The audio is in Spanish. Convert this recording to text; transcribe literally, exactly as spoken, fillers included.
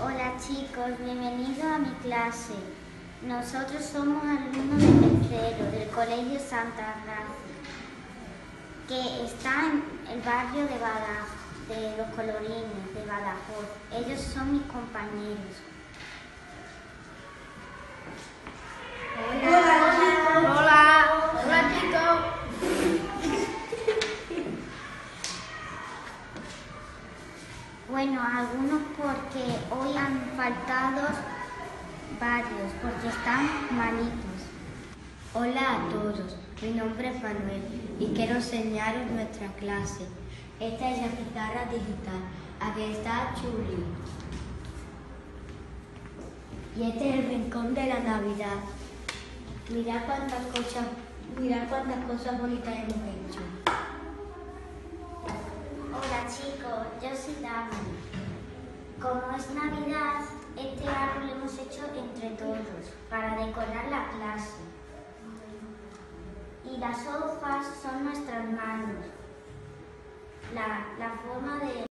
Hola chicos, bienvenidos a mi clase. Nosotros somos alumnos de tercero del Colegio Santa Gracia, que está en el barrio de Badajoz, de Los Colorines, de Badajoz. Ellos son mis compañeros. Hola, hola, hola, hola chicos. Bueno, algunos porque hoy han faltado varios, porque están malitos. Hola a todos, mi nombre es Manuel y quiero enseñaros nuestra clase. Esta es la guitarra digital, aquí está Chuli. Y este es el rincón de la Navidad. Mirad cuántas cosas, mirad cuántas cosas bonitas hemos hecho. Hola chicos, yo soy Dani. Como es Navidad, este árbol lo hemos hecho entre todos para decorar la clase. Y las hojas son nuestras manos. La, la forma de